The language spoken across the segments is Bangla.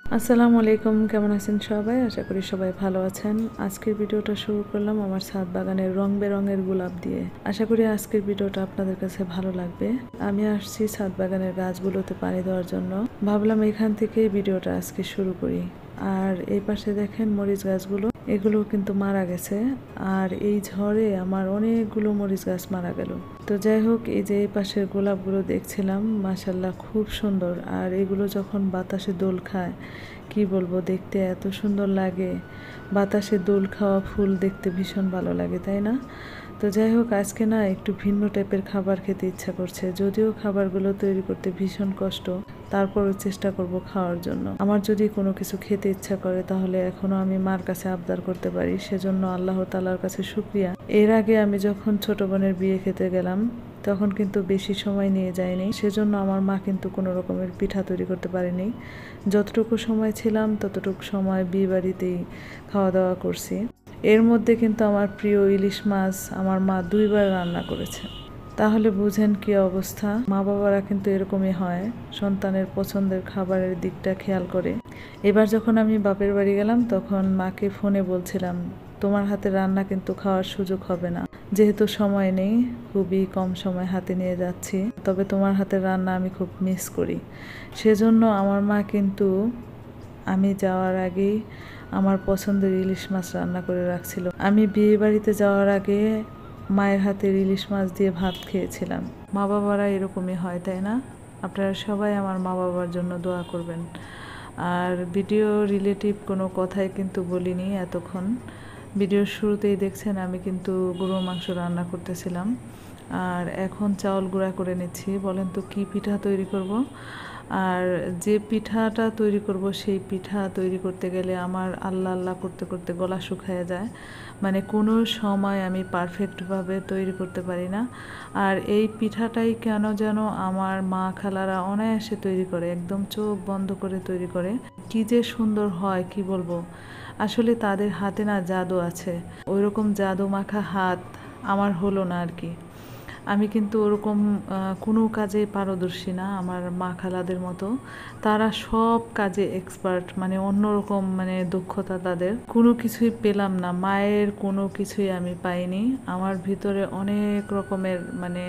আসসালামু আলাইকুম, কেমন আছেন সবাই? আশা করি সবাই ভালো আছেন। আজকের ভিডিওটা শুরু করলাম আমার ছাদ বাগানের রং বেরঙের গোলাপ দিয়ে। আশা করি আজকের ভিডিওটা আপনাদের কাছে ভালো লাগবে। আমি আসছি ছাদ বাগানের গাছগুলোতে পানি দেওয়ার জন্য। ভাবলাম এখান থেকেই ভিডিওটা আজকে শুরু করি। আর এই পাশে দেখেন মরিচ গাছগুলো, এগুলো কিন্তু মারা গেছে। আর এই ঝড়ে আমার অনেকগুলো মরিচ গাছ মারা গেল। তো যাই হোক, এই যে এই পাশের গোলাপগুলো দেখছিলাম, মাশাল্লাহ খুব সুন্দর। আর এগুলো যখন বাতাসে দোল খায়, কি বলবো, দেখতে এত সুন্দর লাগে। বাতাসে দোল খাওয়া ফুল দেখতে ভীষণ ভালো লাগে, তাই না? তো যাই হোক, আজকে না একটু ভিন্ন টাইপের খাবার খেতে ইচ্ছা করছে। যদিও খাবারগুলো তৈরি করতে ভীষণ কষ্ট, তারপরও চেষ্টা করব খাওয়ার জন্য। আমার যদি কোনো কিছু খেতে ইচ্ছা করে, তাহলে এখনো আমি মার কাছে আবদার করতে পারি। সেজন্য আল্লাহ তাআলার কাছে শুকরিয়া। এর আগে আমি যখন ছোট বোনের বিয়ে খেতে গেলাম, তখন কিন্তু বেশি সময় নিয়ে যায়নি। সেজন্য আমার মা কিন্তু কোনো রকমের পিঠা তৈরি করতে পারেনি। যতটুকু সময় ছিলাম ততটুকু সময় বিয়ে বাড়িতেই খাওয়া দাওয়া করছি। এর মধ্যে কিন্তু আমার প্রিয় ইলিশ মাছ আমার মা 2বার রান্না করেছে। তাহলে বুঝেন কি অবস্থা। মা বাবারা কিন্তু এরকমই হয়, সন্তানের পছন্দের খাবারের দিকটা খেয়াল করে। এবার যখন আমি বাপের বাড়ি গেলাম, তখন মাকে ফোনে বলছিলাম, তোমার হাতে রান্না কিন্তু খাওয়ার সুযোগ হবে না, যেহেতু সময় নেই, খুবই কম সময় হাতে নিয়ে যাচ্ছি। তবে তোমার হাতের রান্না আমি খুব মিস করি। সেজন্য আমার মা কিন্তু আমি যাওয়ার আগেই আমার পছন্দের ইলিশ মাছ রান্না করে রাখছিল। আমি বিয়ে বাড়িতে যাওয়ার আগে মায়ের হাতের ইলিশ মাছ দিয়ে ভাত খেয়েছিলাম। মা বাবারা এরকমই হয়, তাই না? আপনারা সবাই আমার মা বাবার জন্য দোয়া করবেন। আর ভিডিও রিলেটিভ কোনো কথাই কিন্তু বলিনি এতক্ষণ। ভিডিওর শুরুতেই দেখছেন আমি কিন্তু গরুর মাংস রান্না করতেছিলাম। আর এখন চাউল গুঁড়া করে নিচ্ছি। বলেন তো কী পিঠা তৈরি করব। আর যে পিঠাটা তৈরি করব, সেই পিঠা তৈরি করতে গেলে আমার আল্লাহ আল্লাহ করতে করতে গলা শুকায় যায়। মানে কোনো সময় আমি পারফেক্টভাবে তৈরি করতে পারি না। আর এই পিঠাটাই কেন যেন আমার মা খালারা অনায়াসে তৈরি করে, একদম চোখ বন্ধ করে তৈরি করে। কী যে সুন্দর হয়, কি বলবো। আসলে তাদের হাতে না জাদু আছে। ওইরকম জাদু মাখা হাত আমার হলো না আর কি। আমি কিন্তু ওরকম কোনো কাজে পারদর্শী না আমার মা খালাদের মতো। তারা সব কাজে এক্সপার্ট, মানে অন্যরকম, মানে দক্ষতা তাদের। কোনো কিছুই পেলাম না, মায়ের কোনো কিছুই আমি পাইনি। আমার ভিতরে অনেক রকমের মানে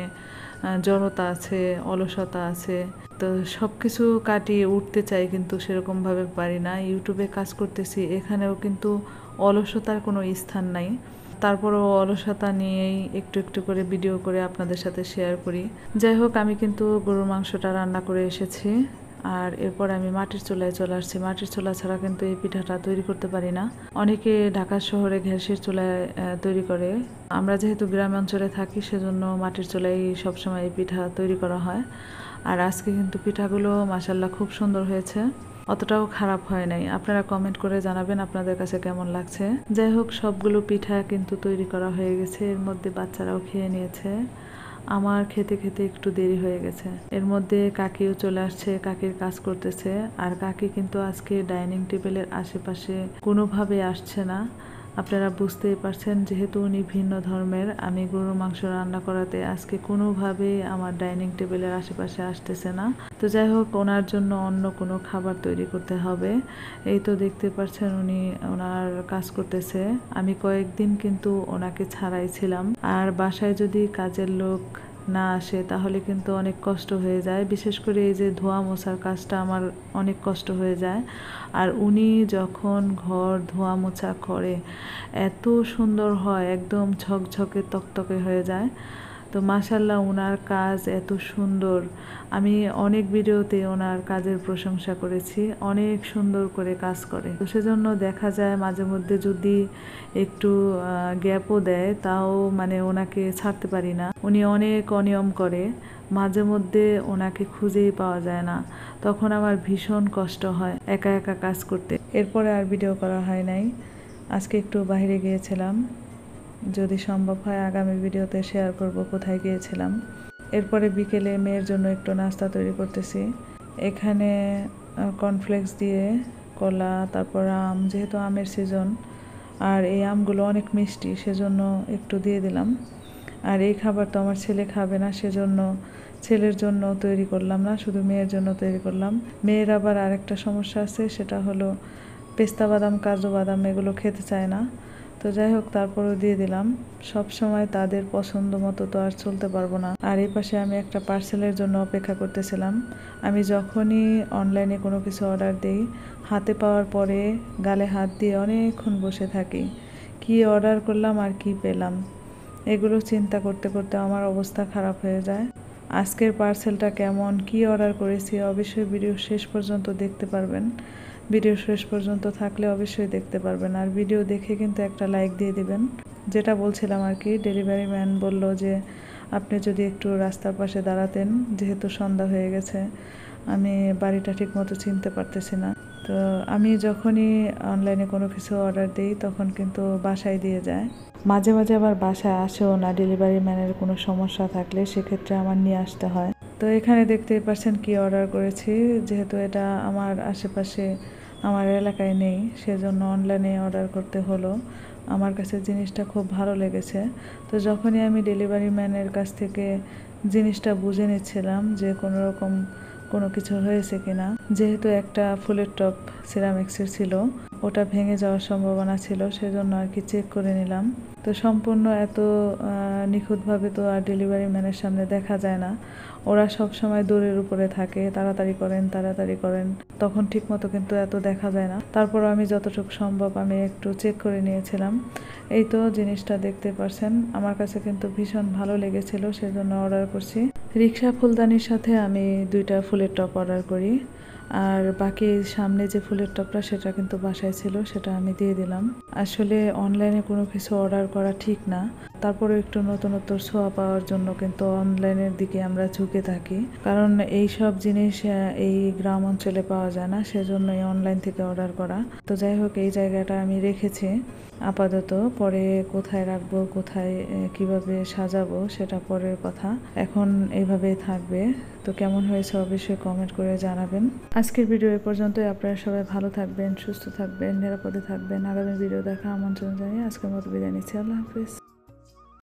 জড়তা আছে, অলসতা আছে। তো সব কিছু কাটিয়ে উঠতে চাই, কিন্তু সেরকমভাবে পারি না। ইউটিউবে কাজ করতেছি, এখানেও কিন্তু অলসতার কোনো স্থান নাই। তারপরও অলসতা নিয়েই একটু একটু করে ভিডিও করে আপনাদের সাথে শেয়ার করি। যাই হোক, আমি কিন্তু গরুর মাংসটা রান্না করে এসেছি। আর এরপর আমি মাটির চুলায় চলে আসছি। মাটির চুলা ছাড়া কিন্তু এই পিঠাটা তৈরি করতে পারি না। অনেকে ঢাকা শহরে গ্যাসের চুলায় তৈরি করে। আমরা যেহেতু গ্রাম অঞ্চলে থাকি, সেজন্য মাটির চুলায় সবসময় এই পিঠা তৈরি করা হয়। আর আজকে কিন্তু পিঠাগুলো মাশাল্লাহ খুব সুন্দর হয়েছে, অতটাও খারাপ হয় নাই। আপনারা কমেন্ট করে জানাবেন আপনাদের কাছে কেমন লাগছে। যাই হোক, সবগুলো পিঠা কিন্তু তৈরি করা হয়ে গেছে। এর মধ্যে বাচ্চারাও খেয়ে নিয়েছে। আমার খেতে খেতে একটু দেরি হয়ে গেছে। এর মধ্যে কাকিও চলে আসছে, কাকির কাজ করতেছে। আর কাকি কিন্তু আজকে ডাইনিং টেবিলের আশেপাশে কোনোভাবে আসছে না। আপনারা বুঝতেই পারছেন, যেহেতু উনি ভিন্ন ধর্মের, আমি গরুর মাংস রান্না করাতে আজকে কোনোভাবেই আমার ডাইনিং টেবিলের আশেপাশে আসতেছে না। তো যাই হোক, ওনার জন্য অন্য কোনো খাবার তৈরি করতে হবে। এই তো দেখতে পাচ্ছেন উনি ওনার কাজ করতেছে। আমি কয়েকদিন কিন্তু ওনাকে ছাড়াই ছিলাম। আর বাসায় যদি কাজের লোক না আসে, তাহলে কিন্তু অনেক কষ্ট হয়ে যায়। বিশেষ করে এই যে ধোয়া মোছার কাজটা আমার অনেক কষ্ট হয়ে যায়। আর উনি যখন ঘর ধোয়া মোছা করে, এত সুন্দর হয়, একদম ঝকঝকে তকতকে হয়ে যায়। তো মাশাল্লাহ, ওনার কাজ এত সুন্দর। আমি অনেক ভিডিওতে ওনার কাজের প্রশংসা করেছি, অনেক সুন্দর করে কাজ করে। তো সেজন্য দেখা যায় মাঝে মধ্যে যদি একটু গ্যাপও দেয়, তাও মানে ওনাকে ছাড়তে পারি না। উনি অনেক অনিয়ম করে, মাঝে মধ্যে ওনাকে খুঁজেই পাওয়া যায় না। তখন আমার ভীষণ কষ্ট হয় একা একা কাজ করতে। এরপরে আর ভিডিও করা হয় নাই। আজকে একটু বাইরে গিয়েছিলাম, যদি সম্ভব হয় আগামী ভিডিওতে শেয়ার করব কোথায় গিয়েছিলাম। এরপরে বিকেলে মেয়ের জন্য একটু নাস্তা তৈরি করতেছি। এখানে কর্নফ্লেক্স দিয়ে কলা, তারপর আম, যেহেতু আমের সিজন, আর এই আমগুলো অনেক মিষ্টি, সেজন্য একটু দিয়ে দিলাম। আর এই খাবার তো আমার ছেলে খাবে না, সেজন্য ছেলের জন্য তৈরি করলাম না, শুধু মেয়ের জন্য তৈরি করলাম। মেয়ের আবার আরেকটা সমস্যা আছে, সেটা হলো পেস্তা বাদাম, কাজু বাদাম এগুলো খেতে চায় না। তো যাই হোক, তারপরেও দিয়ে দিলাম। সব সময় তাদের পছন্দ মতো তো আর চলতে পারবো না। আর এই পাশে আমি একটা পার্সেলের জন্য অপেক্ষা করতেছিলাম। আমি যখনই অনলাইনে কোনো কিছু অর্ডার দিই, হাতে পাওয়ার পরে গালে হাত দিয়ে অনেকক্ষণ বসে থাকি, কি অর্ডার করলাম আর কি পেলাম, এগুলো চিন্তা করতে করতে আমার অবস্থা খারাপ হয়ে যায়। আজকের পার্সেলটা কেমন, কি অর্ডার করেছি, অবশ্যই ভিডিও শেষ পর্যন্ত দেখতে পারবেন। ভিডিও শেষ পর্যন্ত থাকলে অবশ্যই দেখতে পারবেন। আর ভিডিও দেখে কিন্তু একটা লাইক দিয়ে দিবেন। যেটা বলছিলাম আর কি, ডেলিভারি ম্যান বলল যে আপনি যদি একটু রাস্তার পাশে দাঁড়াতেন, যেহেতু সন্ধ্যা হয়ে গেছে, আমি বাড়িটা ঠিক মতো চিনতে পারতেছি না। তো আমি যখনই অনলাইনে কোনো কিছু অর্ডার দিই তখন কিন্তু বাসায় দিয়ে যায়। মাঝে মাঝে আবার বাসায় আসেও না, ডেলিভারি ম্যানের কোনো সমস্যা থাকলে সেক্ষেত্রে আমার নিয়ে আসতে হয়। তো এখানে দেখতেই পাচ্ছেন কি অর্ডার করেছি। যেহেতু এটা আমার আশেপাশে আমার এলাকায় নেই, সেজন্য অনলাইনে অর্ডার করতে হলো। আমার কাছে জিনিসটা খুব ভালো লেগেছে। তো যখনই আমি ডেলিভারি ম্যানের কাছ থেকে জিনিসটা বুঝে নিচ্ছিলাম যে কোনো রকম কোনো কিছু হয়েছে কিনা, যেহেতু একটা ফুলের টব সিরামিক্সের ছিল, ওটা ভেঙে যাওয়ার সম্ভাবনা ছিল, সেজন্য আর কি চেক করে নিলাম। তো সম্পূর্ণ এত নিখুঁতভাবে তো আর ডেলিভারি ম্যানের সামনে দেখা যায় না। ওরা সব সময় দৌড়ের উপরে থাকে, তাড়াতাড়ি করেন তাড়াতাড়ি করেন, তখন ঠিক মতো কিন্তু এত দেখা যায় না। তারপর আমি যতটুকু সম্ভব আমি একটু চেক করে নিয়েছিলাম। এই তো জিনিসটা দেখতে পারছেন, আমার কাছে কিন্তু ভীষণ ভালো লেগেছিল, সেজন্য অর্ডার করছি। রিক্সা ফুলদানির সাথে আমি 2টা ফুলের টব অর্ডার করি। আর বাকি সামনে যে ফুলের টবটা সেটা কিন্তু বাসায় ছিল, সেটা আমি দিয়ে দিলাম। আসলে অনলাইনে কোনো কিছু অর্ডার করা ঠিক না, তারপরে একটু নতুনত্ব ছোঁয়া পাওয়ার জন্য কিন্তু অনলাইনের দিকে আমরা ঝুঁকে থাকি। কারণ এই সব জিনিস এই গ্রাম অঞ্চলে পাওয়া যায় না, সেজন্যই অনলাইন থেকে অর্ডার করা। তো যাই হোক, এই জায়গাটা আমি রেখেছি আপাতত। পরে কোথায় রাখবো, কোথায় কিভাবে সাজাবো সেটা পরের কথা। এখন এইভাবেই থাকবে। তো কেমন হয়েছে অবশ্যই কমেন্ট করে জানাবেন। আজকের ভিডিও এ পর্যন্তই। আপনারা সবাই ভালো থাকবেন, সুস্থ থাকবেন, নিরাপদে থাকবেন। আগামী ভিডিও দেখা আমন্ত্রণ জানিয়ে আজকের মতো বিদায় নিচ্ছি। আল্লাহ হাফিজ।